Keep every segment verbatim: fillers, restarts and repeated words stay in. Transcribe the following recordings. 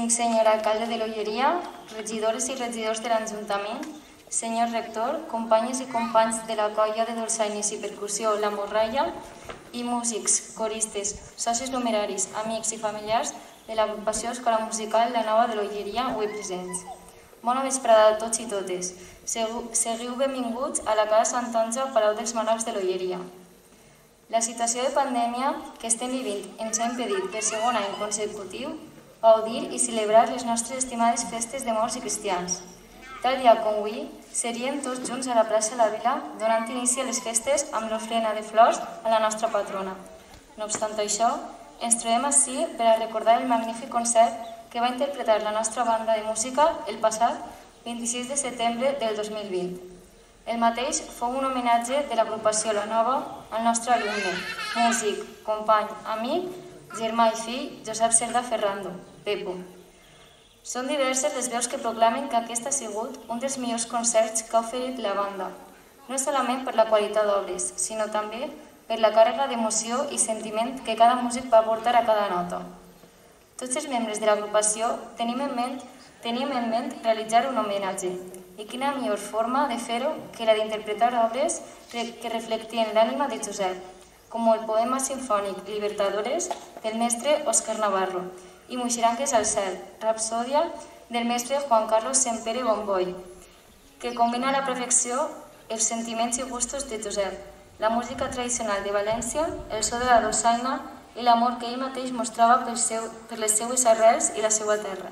Excelentíssim senyor alcalde de l'Olleria, regidores i regidors de l'Ajuntament, senyor rector, companyes i companys de la colla de dolçaines i percussió La Morralla i músics, coristes, socis numeraris, amics i familiars de l'agrupació Escola Musical La Nova de l'Olleria avui presents. Bona vesprada a tots i totes. Seguiu benvinguts a la Casa Sant Onge Palau dels Manaus de l'Olleria. La situació de pandèmia que estem vivint ens ha impedit per segon any consecutiu gaudir i celebrar les nostres estimades festes de morts i cristians. Tal dia com avui, seríem tots junts a la plaça La Vila donant inici a les festes amb l'ofrena de flors a la nostra patrona. No obstant això, ens trobem ací per a recordar el magnífic concert que va interpretar la nostra banda de música el passat vint-i-sis de setembre del dos mil vint. El mateix fou un homenatge de l'agrupació La Nova al nostre alumne, músic, company, amic, germà i fill Josep Cerda Ferrando, Pepo. Són diverses les veus que proclamen que aquest ha sigut un dels millors concerts que ha oferit la banda, no solament per la qualitat d'obres, sinó també per la càrrega d'emoció i sentiment que cada músic va aportar a cada nota. Tots els membres de l'agrupació tenim en ment, teníem en ment realitzar un homenatge, i quina millor forma de fer-ho que la d'interpretar obres que reflectien l'ànima de Josep, com el poema sinfònic Libertadores del mestre Òscar Navarro i Moixeranques al cel, Rapsòdia del mestre Juan Carlos Sempere Bomboy, que combina a la perfecció els sentiments i gustos de Josep, la música tradicional de València, el so de la dolçaina i l'amor que ell mateix mostrava per les seues arrels i la seva terra.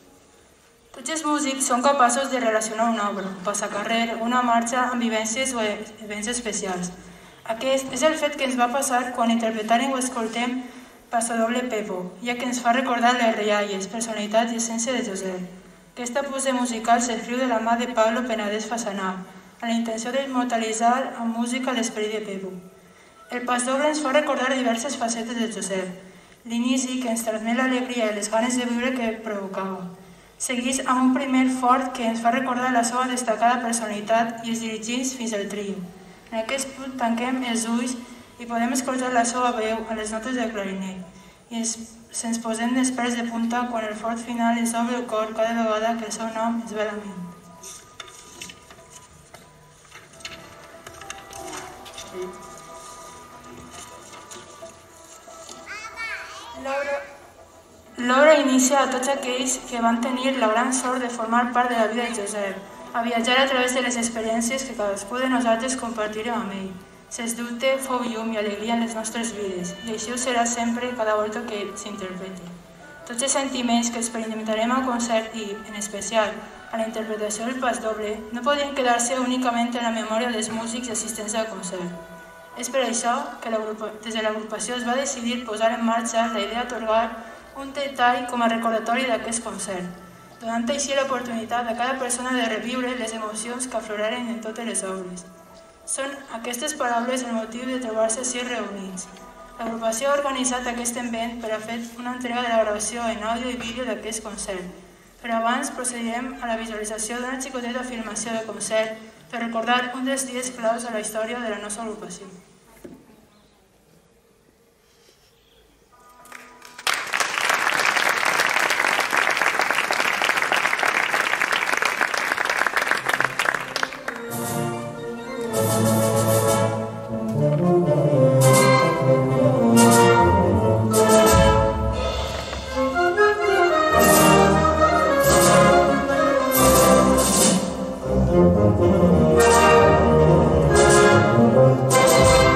Tots els músics són capaços de relacionar una obra, un passacarrer, una marxa amb vivències o events especials. Aquest és el fet que ens va passar quan interpretarem o escoltem Passadoble Pepo, ja que ens fa recordar les rialles, personalitat i essència de Josep. Aquesta pose musical s'escriu de la mà de Pablo Penedès Fasanà, amb la intenció d'immortalitzar amb música l'esperit de Pepo. El pasdoble ens fa recordar diverses facetes de Josep, l'inici que ens transmet l'alegria i les ganes de viure que provocava. Seguís amb un primer fort que ens fa recordar la seva destacada personalitat i es dirigís fins al trio. En aquest punt tanquem els ulls i podem escoltar la seva veu a les notes del clarinet i se'ns posem dels pèls de punta quan el fort final ens obre el cor cada vegada que el seu nom ens ve a la ment. L'obra inicia a tots aquells que van tenir la gran sort de formar part de la vida de Josep, a viatjar a través de les experiències que cadascú de nosaltres compartirem amb ell. Sens dubte, fou llum i alegria en les nostres vides, i així ho serà sempre cada volta que s'interpreti. Tots els sentiments que experimentarem al concert i, en especial, a la interpretació del pasdoble, no podien quedar-se únicament en la memòria dels músics i assistents al concert. És per això que des de l'agrupació es va decidir posar en marxa la idea d'atorgar un detall com a recordatori d'aquest concert, donant així l'oportunitat a cada persona de reviure les emocions que afloraren en totes les obres. Són aquestes paraules el motiu de trobar-se així reunits. L'agrupació ha organitzat aquest event per a fer una entrega de la gravació en àudio i vídeo d'aquest concert. Però abans procedirem a la visualització d'una xicoteta filmació de concert per recordar un dels dies claus a la història de la nostra agrupació. Thank you.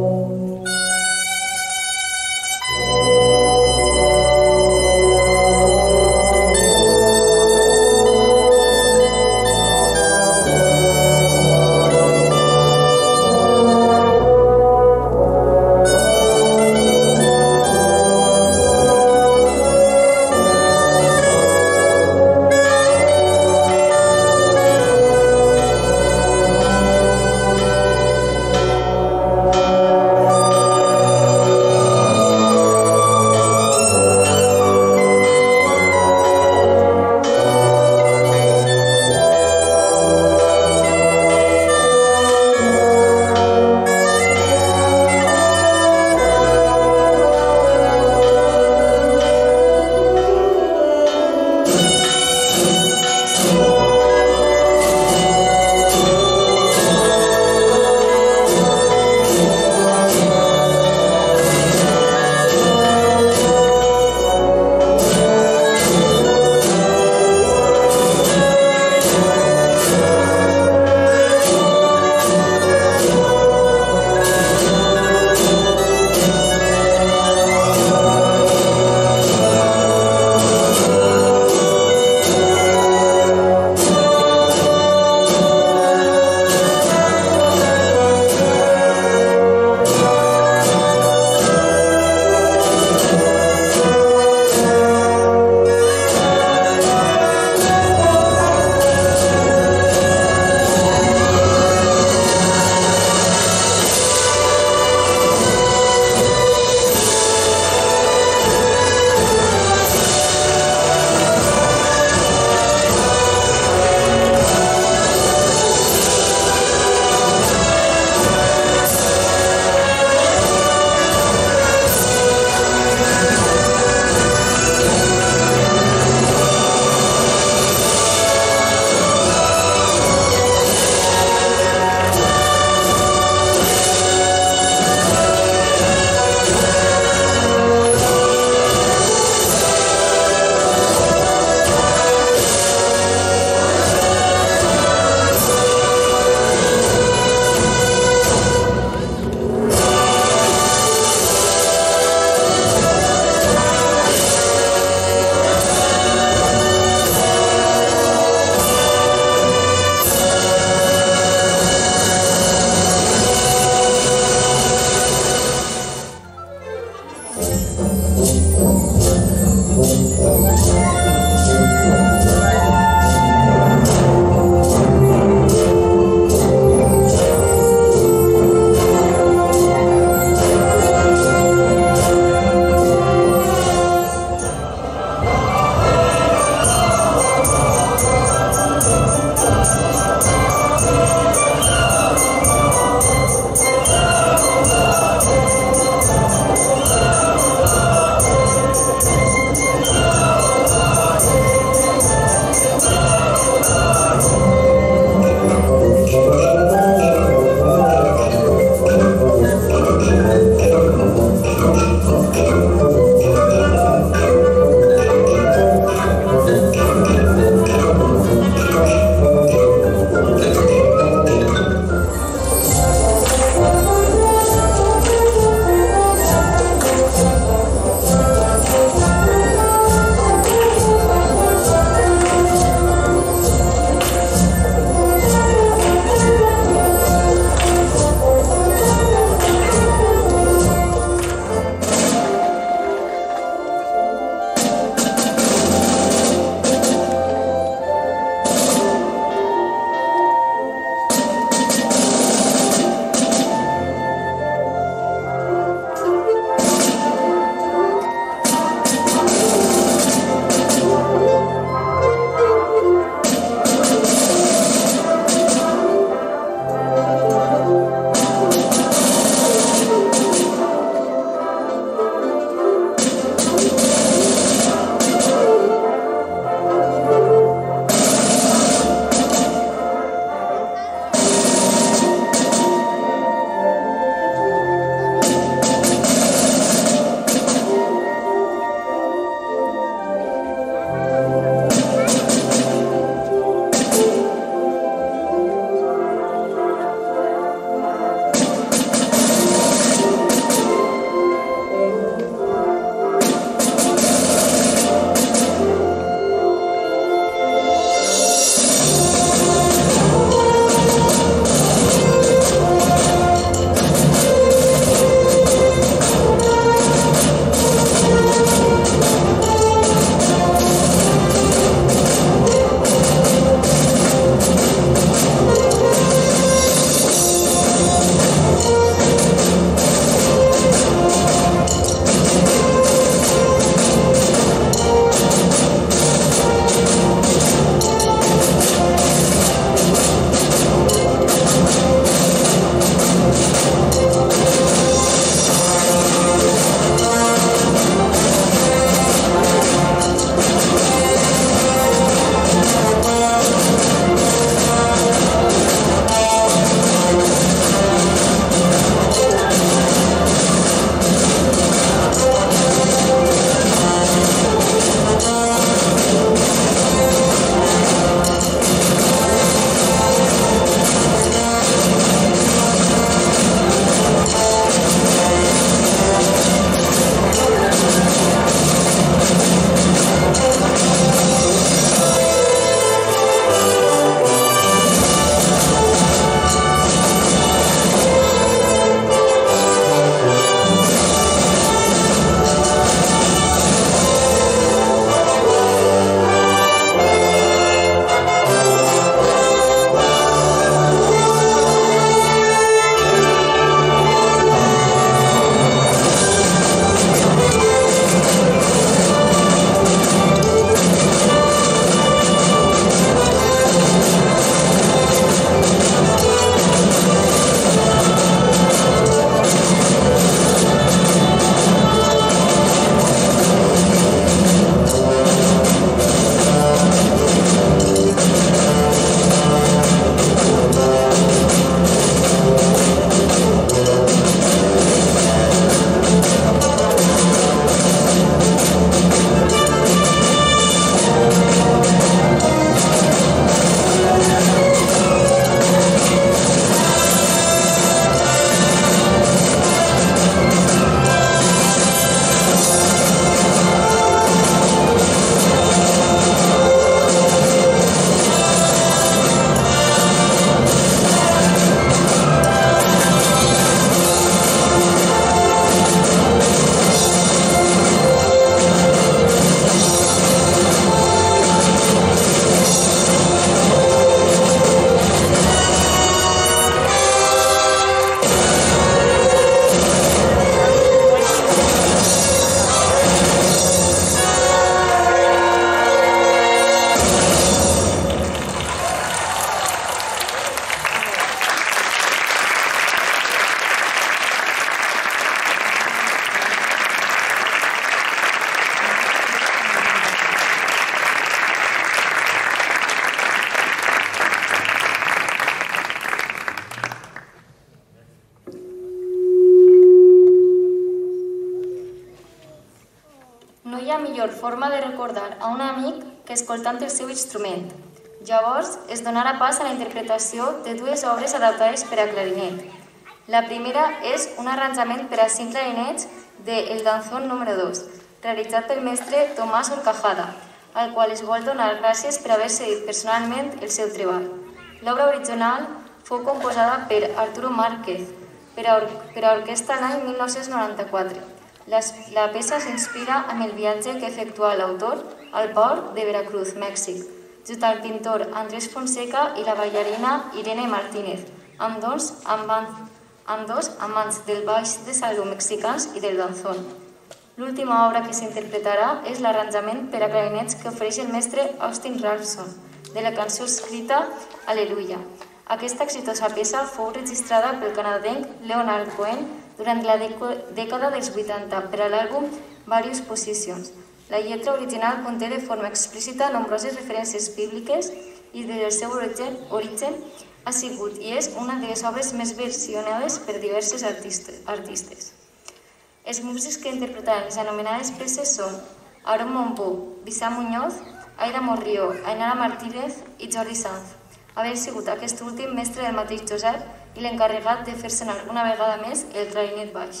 millor forma de recordar a un amic que escoltant el seu instrument. Llavors, es donarà pas a la interpretació de dues obres adaptades per a clarinet. La primera és un arranjament per a cinc clarinets de El Danzón número dos, realitzat pel mestre Tomàs Horcajada, al qual es vol donar gràcies per haver seguit personalment el seu treball. L'obra original fou composada per Arturo Márquez per a, or per a orquestra l'any mil nou-cents noranta-quatre. La, la peça s'inspira en el viatge que efectua l'autor al port de Veracruz, Mèxic, junt al pintor Andrés Fonseca i la ballarina Irene Martínez, amb dos, amb, amb dos amants del baix de saló mexicans i del danzón. L'última obra que s'interpretarà és l'arranjament per a clarinets que ofereix el mestre Austin Ralston, de la cançó escrita Aleluia. Aquesta exitosa peça fou registrada pel canadenc Leonard Cohen durant la dècada dels vuitanta per a l'àlbum Various Positions. La lletra original conté de forma explícita nombroses referències bíbliques i des del seu origen, origen ha sigut i és una de les obres més versionades per diverses artistes. Els músics que interpretaran les anomenades peces són Aaron Monpou, Vicent Muñoz, Aida Morrió, Ainara Martínez i Jordi Sanz, havent sigut aquest últim mestre del mateix Josep i l'encarregat de fer sonar una vegada més el clarinet baix.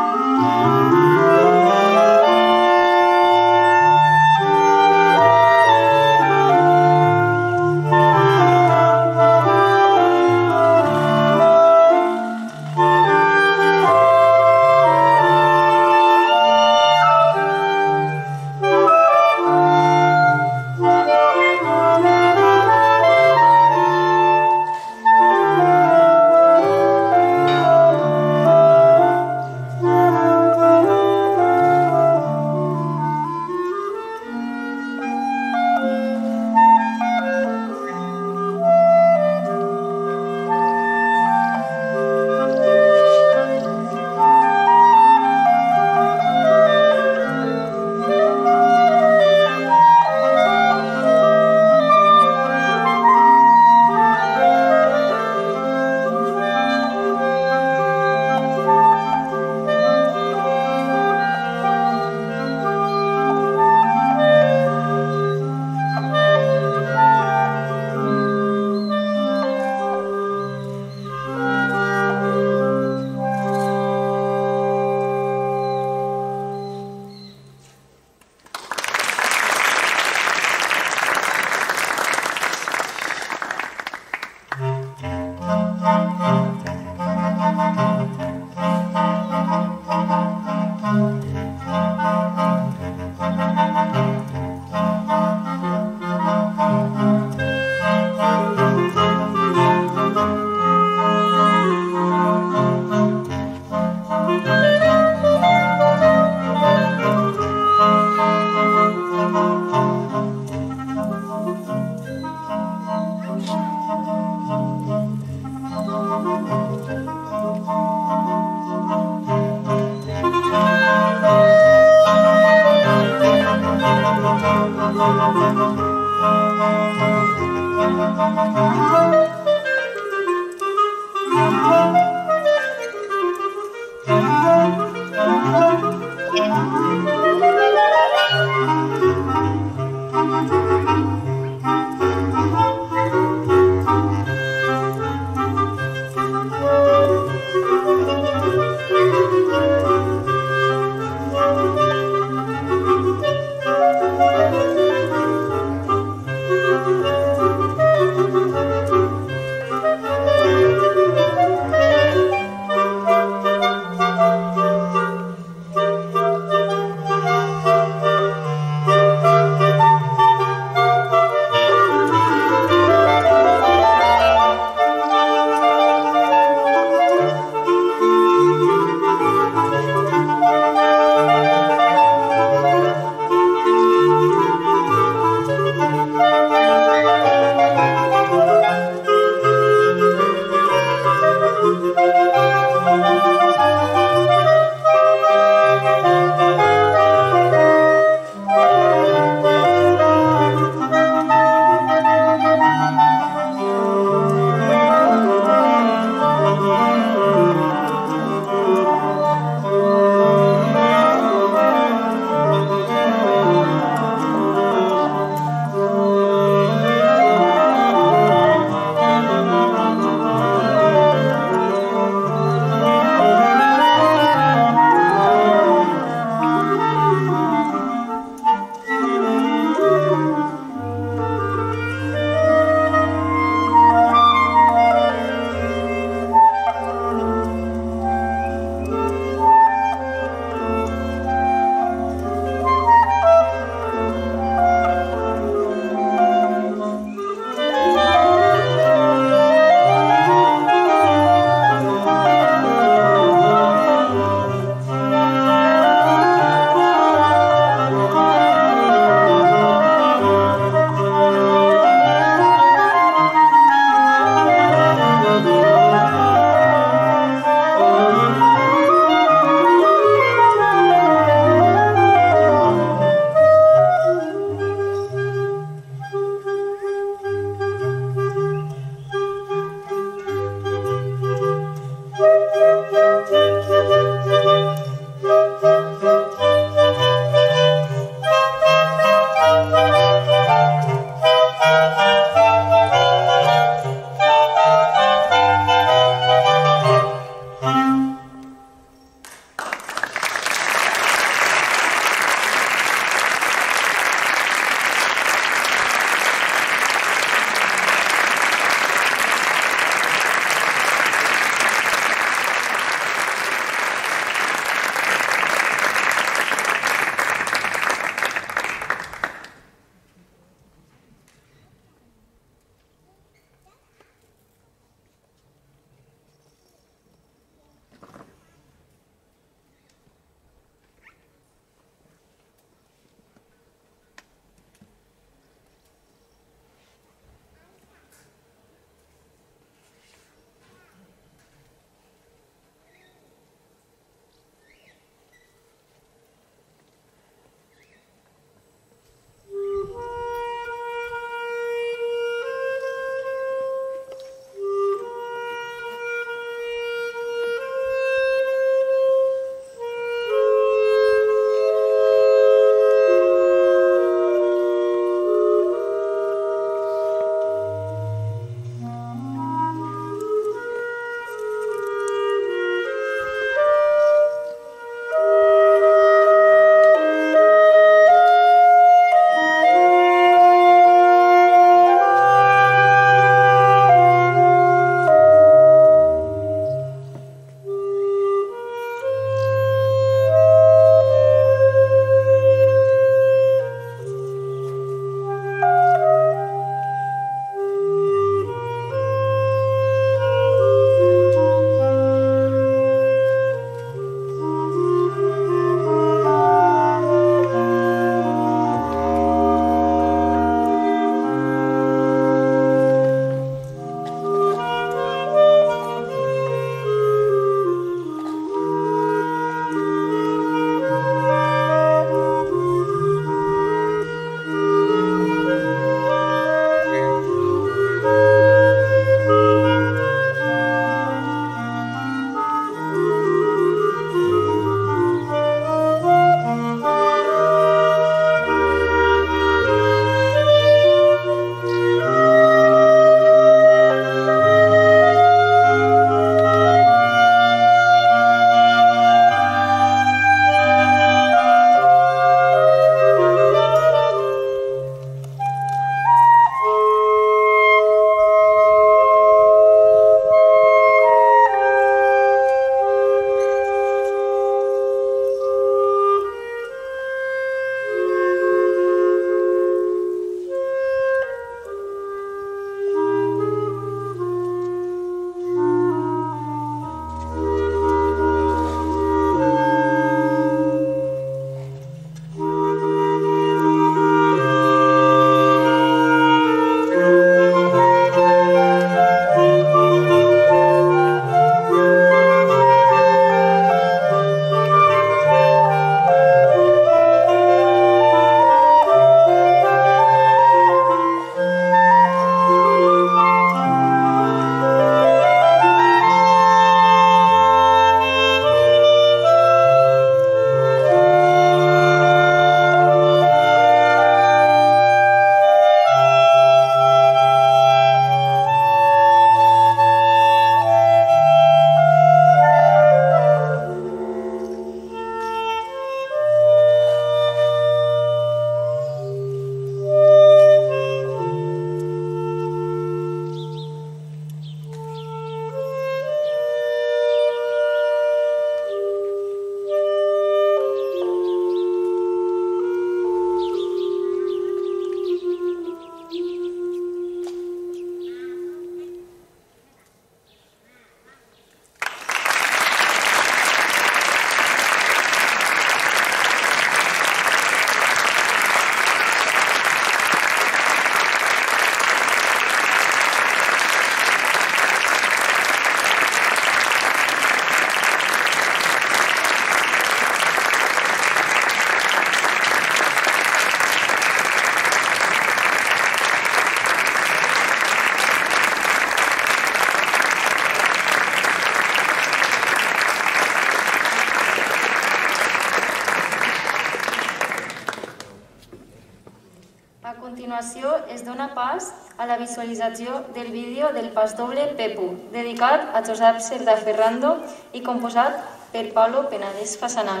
continuació es dona pas a la visualització del vídeo del pas doble Pepu, dedicat a Josep Cerdà Ferrando i composat per Pablo Penades Fasanal.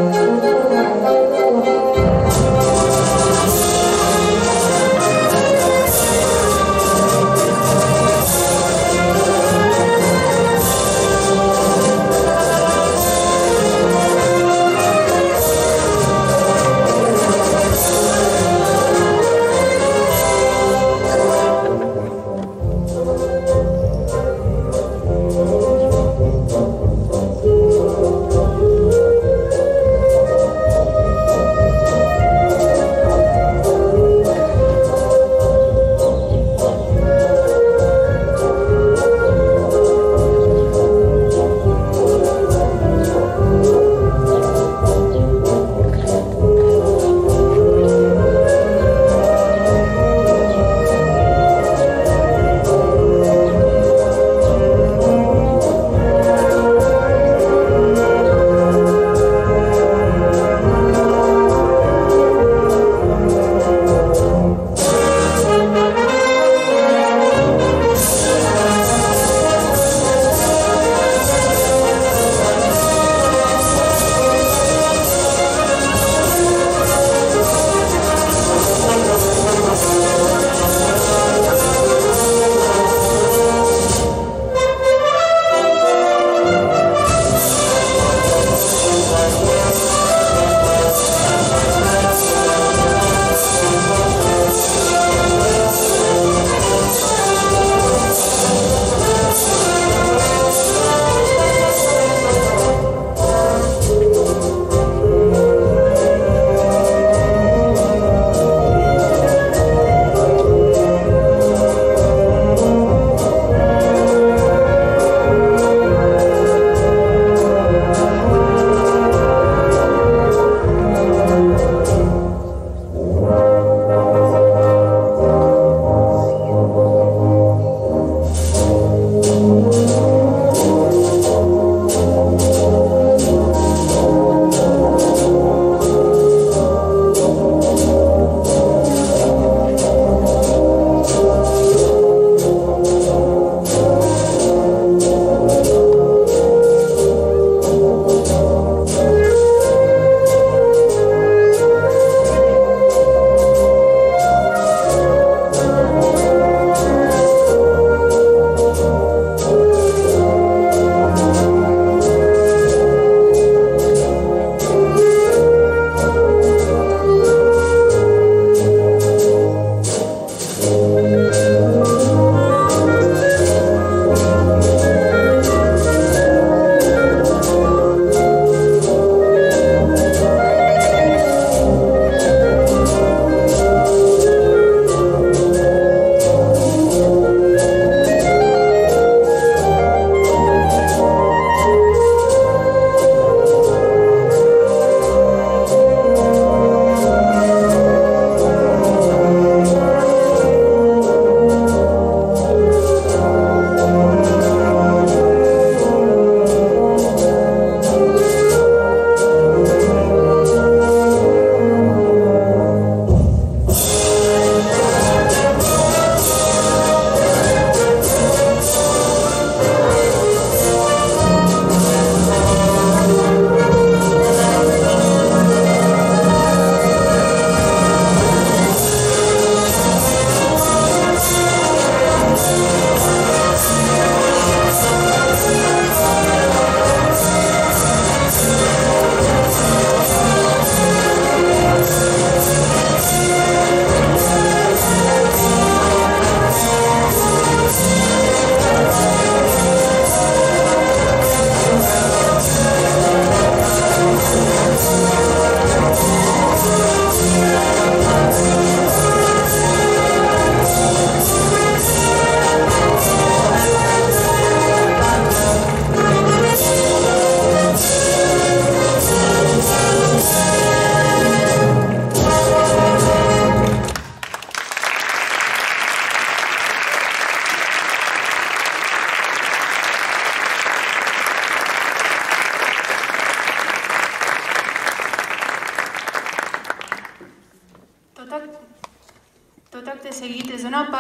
Thank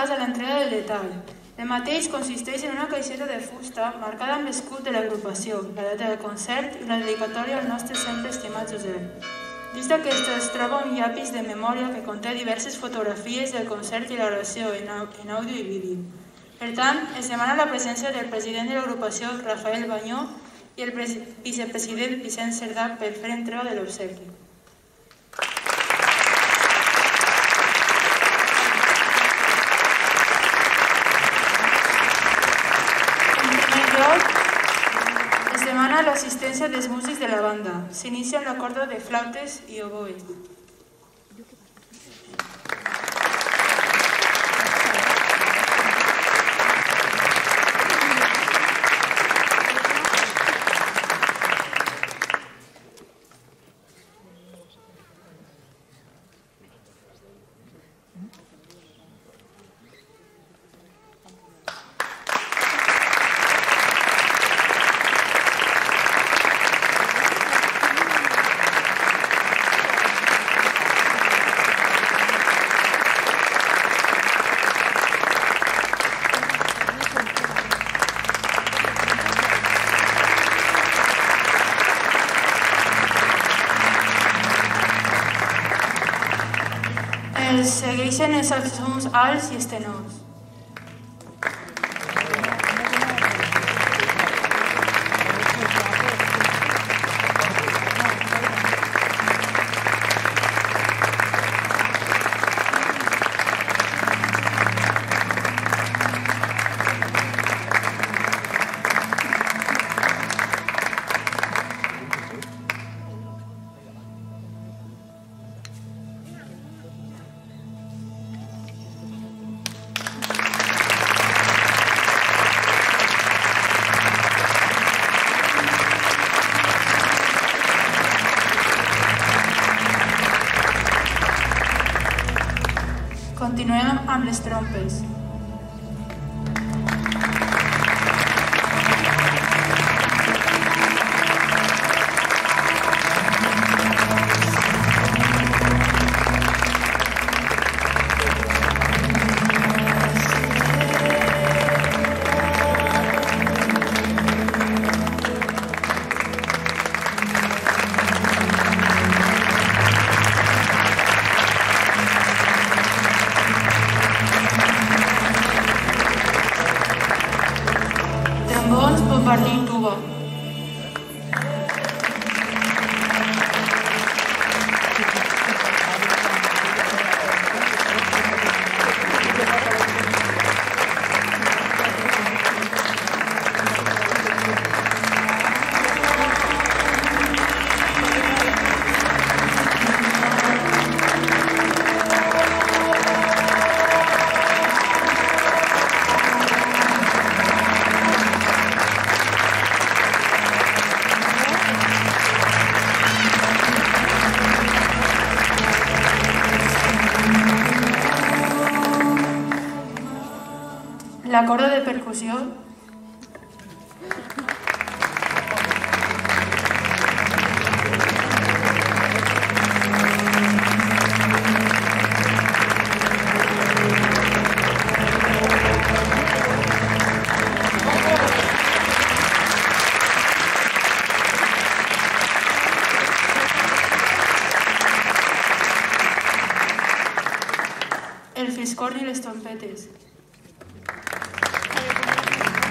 pas a l'entrega del detall. El mateix consisteix en una caixeta de fusta marcada amb l'escut de l'agrupació, la data del concert i la dedicatòria al nostre sempre estimat Josep. Dins d'aquesta es troba un llapis de memòria que conté diverses fotografies del concert i la gravació en àudio i vídeo. Per tant, es demana la presència del president de l'agrupació, Rafael Banyó, i el vicepresident Vicent Cerdà per fer entrega de l'obsequi. En primer lloc, es demana l'assistència dels músics de la banda. S'inicia amb la corda de flautes i oboes. Segueixen els saxofons alts i els tenors. Continuem amb les trompes. Bombardí i tuba. La corda de percussió. El fiscorn i les trompetes.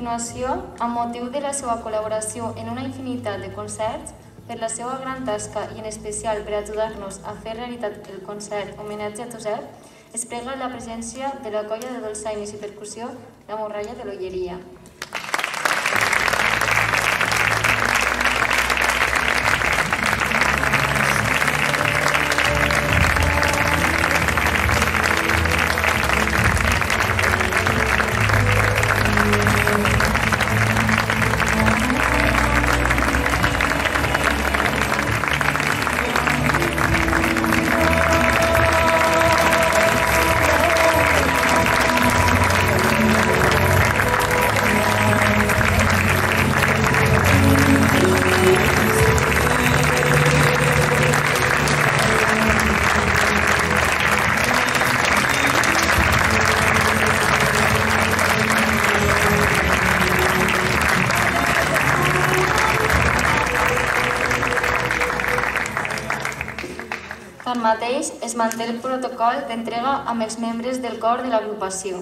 continuació, amb motiu de la seva col·laboració en una infinitat de concerts, per la seva gran tasca i en especial per ajudar-nos a fer realitat el concert homenatge a Josep, es prega la presència de la colla de dolçaines i percussió La Morralla de l'Olleria. Tanmateix, es manté el protocol d'entrega amb els membres del cor de l'agrupació.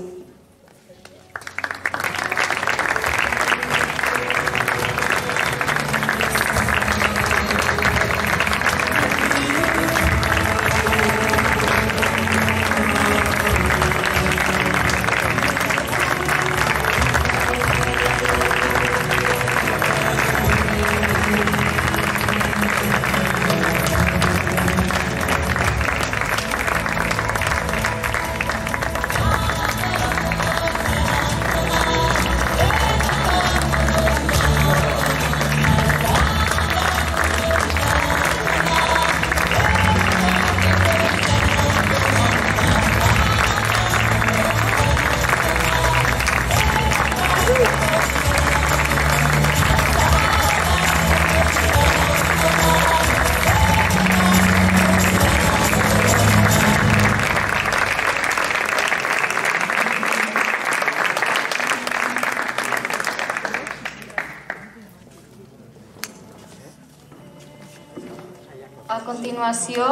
A continuació,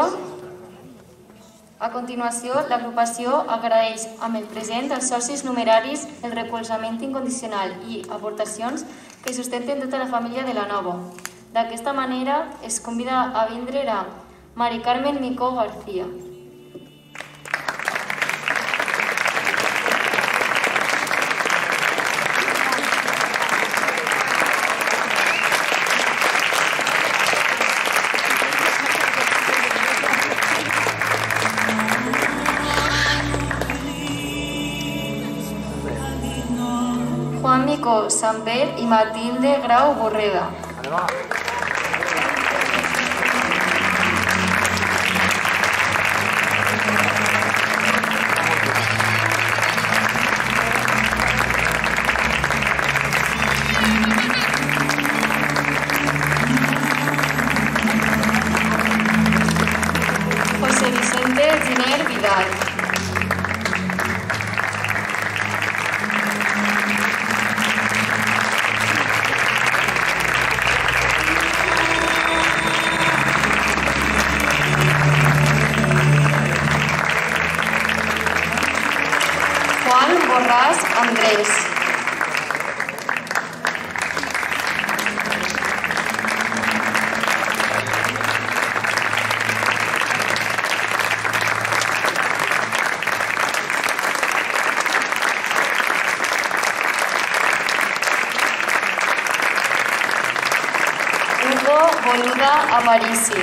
a continuació l'agrupació agraeix amb el present als socis numeraris el recolzament incondicional i aportacions que sustenten tota la família de la Nova. D'aquesta manera, es convida a vindre a Mari Carmen Micó García. Juan Micó Samper i Matilde Grau Borreda. José Vicente Giner Vidal. Juan Borràs Andrés. Hugo Boluda Aparici.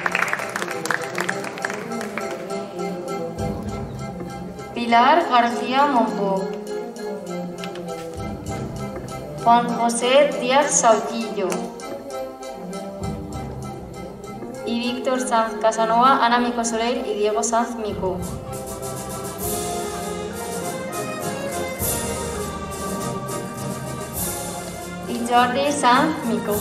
Pilar García Monpó. Juan José Díaz Sauquillo. Y Víctor Sanz Casanova, Ana Mico Soler y Diego Sanz Mico. Y Jordi Sanz Mico.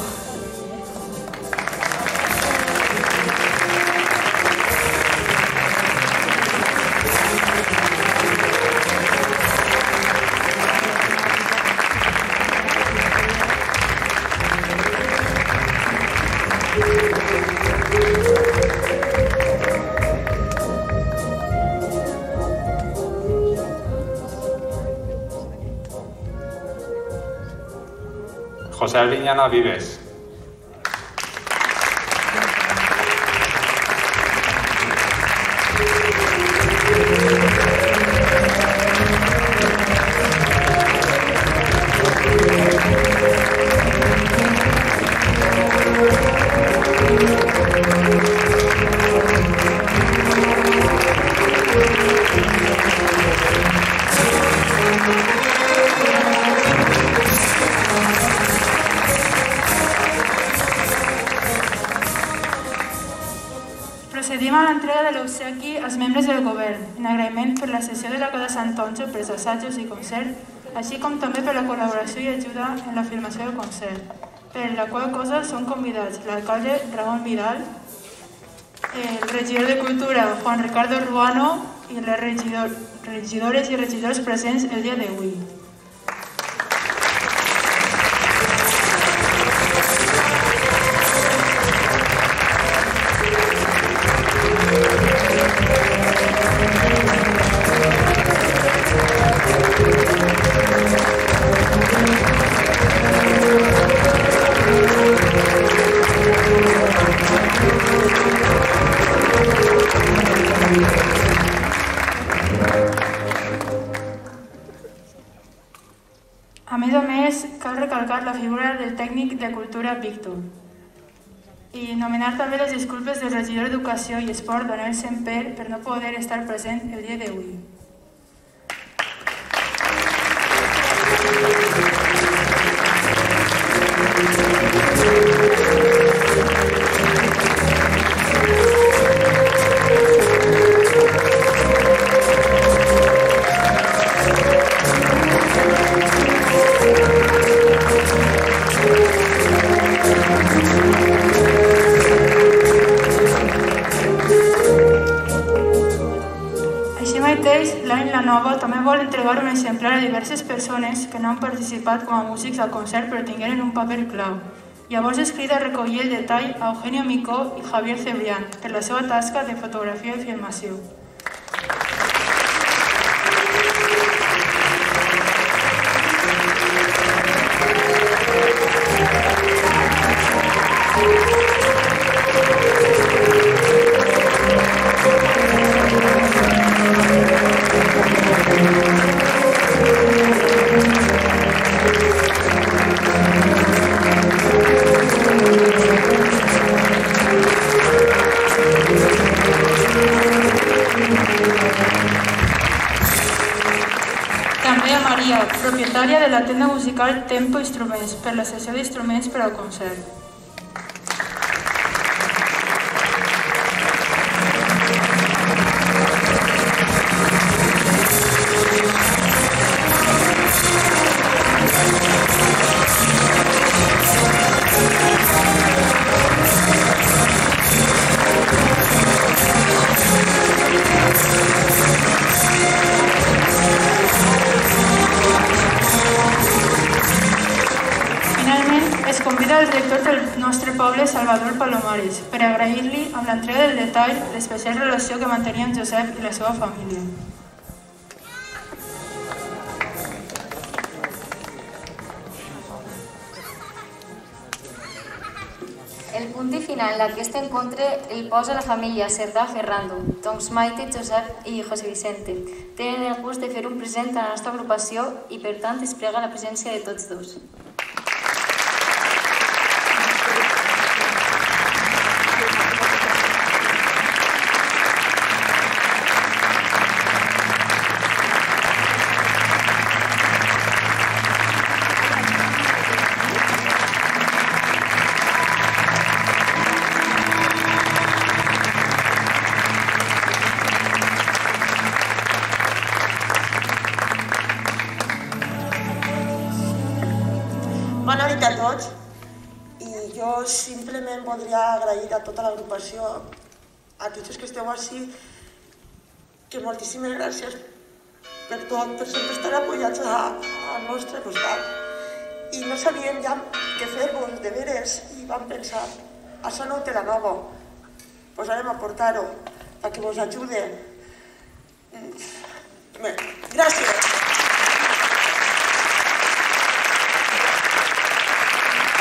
José Ariñana Vives. Procedim a l'entrega de l'obsequi als membres del govern, en agraïment per la sessió de la Casa Sant Onjo per els assajos i concert, així com també per la col·laboració i ajuda en la filmació del concert, per la qual cosa són convidats l'alcalde Ramon Vidal, el regidor de Cultura Juan Ricardo Ruano i les regidor, regidores i regidors presents el dia d'avui. A més a més, cal recalcar la figura del tècnic de cultura Víctor i nominar també les disculpes del regidor d'Educació i Esport Daniel Semper per no poder estar present el dia d'avui. L'any La Nova també vol entregar un exemplar a diverses persones que no han participat com a músics al concert però tingueren un paper clau. Llavors es crida a recollir el detall a Eugenio Micó i Javier Cebrián per la seva tasca de fotografia i filmació. També a Maria, propietària de la tenda musical Tempo Instruments, per la sessió d'instruments per al concert. Es convida el rector del nostre poble, Salvador Palomares, per agrair-li amb l'entrega del detall l'especial relació que mantenia amb Josep i la seva família. El punt i final d'aquest encontre el posa la família Cerdà Ferrando, doncs Maite, Josep i José Vicente. Tenen el gust de fer un present a la nostra agrupació i per tant es prega la presència de tots dos. Bona nit a tots i jo simplement voldria agrair a tota l'agrupació, a tots els que esteu així, que moltíssimes gràcies per tot, per sempre estar apoyats al nostre costat. I no sabíem ja què fer-vos, de veres, i vam pensar, això no ho té la Nova, pues anem a portar-ho, perquè vos ajude. Gràcies.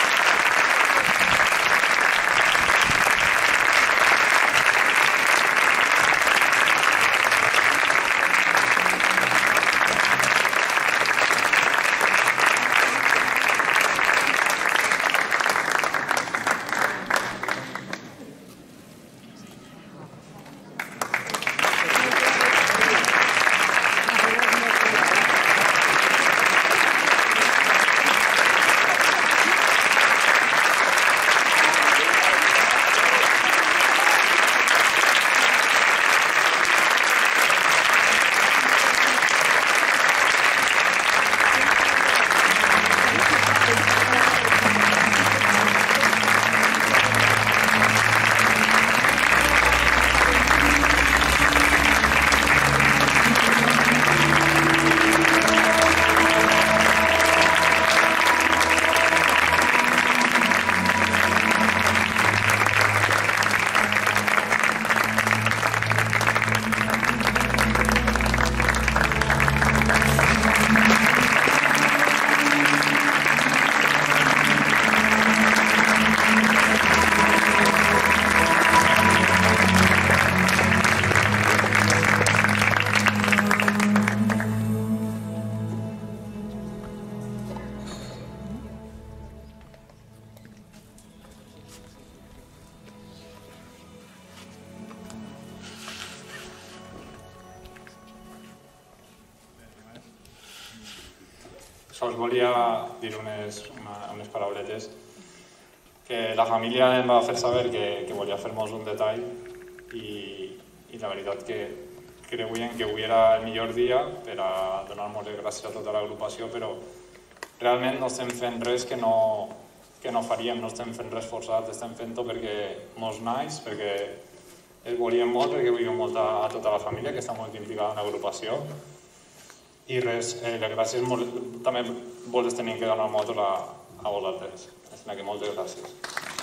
Sols volia dir unes, una, unes parauletes que la família em va fer saber que, que volia fer-nos un detall i, i la veritat que creuen que avui era el millor dia per a donar-nos les gràcies a tota l'agrupació, però realment no estem fent res que no, que no faríem, no estem fent res forçat, estem fent-ho perquè mos naix, perquè es volíem molt, perquè volíem molt a, a tota la família que està molt implicada en l'agrupació. I res, eh, les gràcies molt, també vols tenir que donar molt a, a vosaltres. Així que moltes gràcies.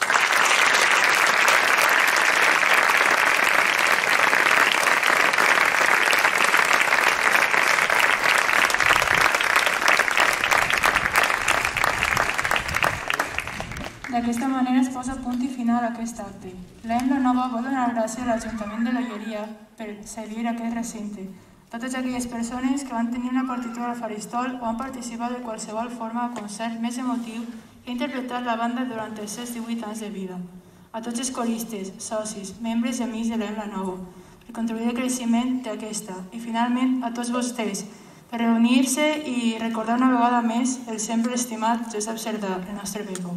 D'aquesta manera es posa punt i final a aquest acte. L'A M La Nova vol donar gràcies a l'Ajuntament de l'Olleria per cedir aquest recinte. Totes aquelles persones que van tenir una partitura al faristol o han participat de qualsevol forma a concert més emotiu que ha interpretat la banda durant els seus divuit anys de vida. A tots els coristes, socis, membres i amics de l'A M La Nova, per contribuir al creixement d'aquesta. I finalment a tots vostès, per reunir-se i recordar una vegada més el sempre estimat Josep Cerdà, el nostre Peco.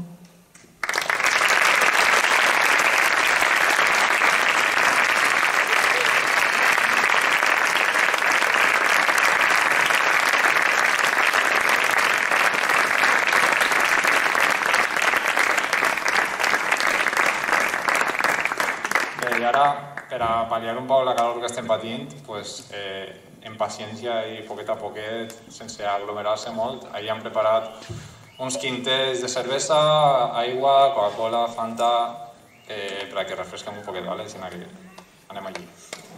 I ara, per a pal·liar un poc la calor que estem patint, amb paciència i poquet a poquet, sense aglomerar-se molt, ahir hem preparat uns quintets de cervesa, aigua, Coca-Cola, Fanta, per a que refresquem un poquet, així que anem allí.